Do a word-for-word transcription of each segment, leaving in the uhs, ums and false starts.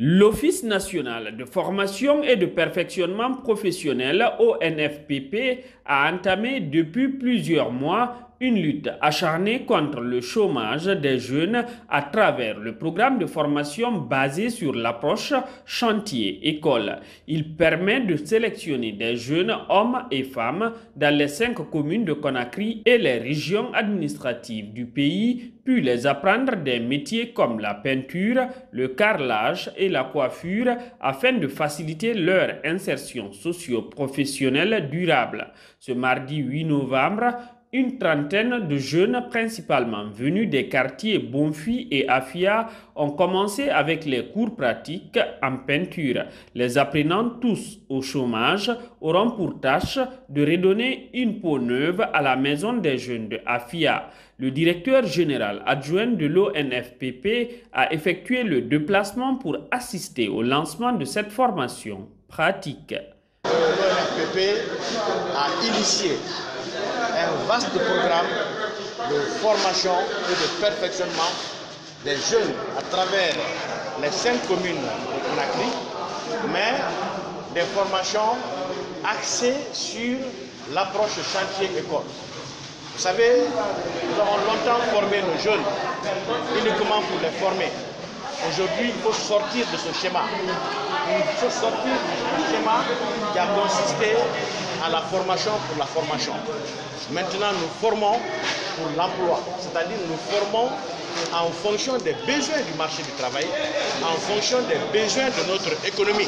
L'Office national de formation et de perfectionnement professionnel, O N F P P, a entamé depuis plusieurs mois une lutte acharnée contre le chômage des jeunes à travers le programme de formation basé sur l'approche chantier-école. Il permet de sélectionner des jeunes hommes et femmes dans les cinq communes de Conakry et les régions administratives du pays, puis les apprendre des métiers comme la peinture, le carrelage et la coiffure afin de faciliter leur insertion socio-professionnelle durable. Ce mardi huit novembre, une trentaine de jeunes, principalement venus des quartiers Bonfi et Afia, ont commencé avec les cours pratiques en peinture. Les apprenants, tous au chômage, auront pour tâche de redonner une peau neuve à la maison des jeunes de Afia. Le directeur général adjoint de l'O N F P P a effectué le déplacement pour assister au lancement de cette formation pratique. L'O N F P P a initié un vaste programme de formation et de perfectionnement des jeunes à travers les cinq communes de Conakry, mais des formations axées sur l'approche chantier-école. Vous savez, nous avons longtemps formé nos jeunes, uniquement pour les former. Aujourd'hui, il faut sortir de ce schéma. Il faut sortir du schéma qui a consisté à la formation pour la formation. Maintenant, nous formons pour l'emploi, c'est-à-dire nous formons en fonction des besoins du marché du travail, en fonction des besoins de notre économie.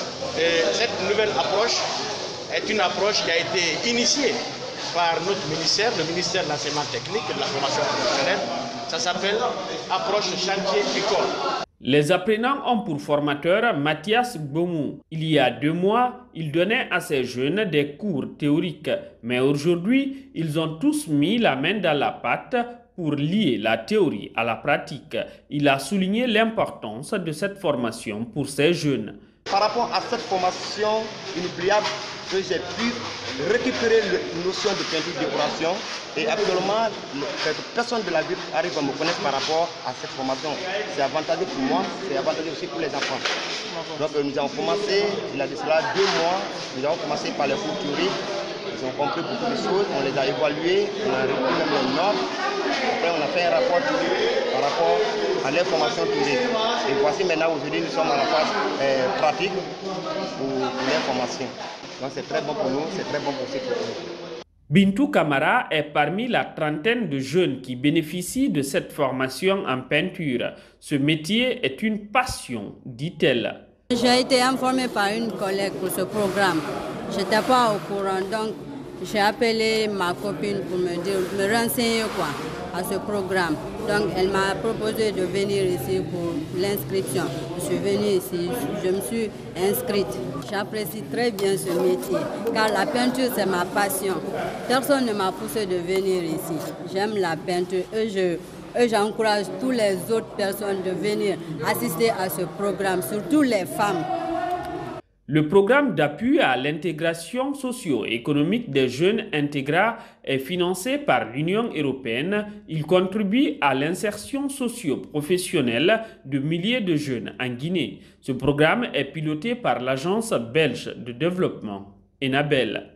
Et cette nouvelle approche est une approche qui a été initiée par notre ministère, le ministère de l'enseignement technique et de la formation professionnelle. Ça s'appelle approche chantier-école. Les apprenants ont pour formateur Mathias Bomou. Il y a deux mois, il donnait à ces jeunes des cours théoriques. Mais aujourd'hui, ils ont tous mis la main dans la pâte pour lier la théorie à la pratique. Il a souligné l'importance de cette formation pour ces jeunes. Par rapport à cette formation inoubliable que j'ai pu récupérer la notion de peinture décoration et actuellement personne de la ville arrive à me connaître par rapport à cette formation. C'est avantageux pour moi, c'est avantageux aussi pour les enfants. Donc nous avons commencé, il y a de cela deux mois, nous avons commencé par les cours théoriques, ils ont compris beaucoup de choses, on les a évalués, on a repris même les notes. Après, on a fait un rapport par rapport à l'information théorique. Et voici maintenant, aujourd'hui, nous sommes à la phase euh, pratique pour, pour l'information. Donc c'est très bon pour nous, c'est très bon pour ceux qui nous. Bintou Kamara est parmi la trentaine de jeunes qui bénéficient de cette formation en peinture. Ce métier est une passion, dit-elle. J'ai été informée par une collègue pour ce programme. Je n'étais pas au courant, donc j'ai appelé ma copine pour me dire, me renseigner quoi, à ce programme. Donc elle m'a proposé de venir ici pour l'inscription. Je suis venue ici, je me suis inscrite. J'apprécie très bien ce métier, car la peinture c'est ma passion. Personne ne m'a poussé de venir ici. J'aime la peinture et je... Et j'encourage toutes les autres personnes de venir assister à ce programme, surtout les femmes. Le programme d'appui à l'intégration socio-économique des jeunes Intégra est financé par l'Union européenne. Il contribue à l'insertion socio-professionnelle de milliers de jeunes en Guinée. Ce programme est piloté par l'agence belge de développement, Enabel.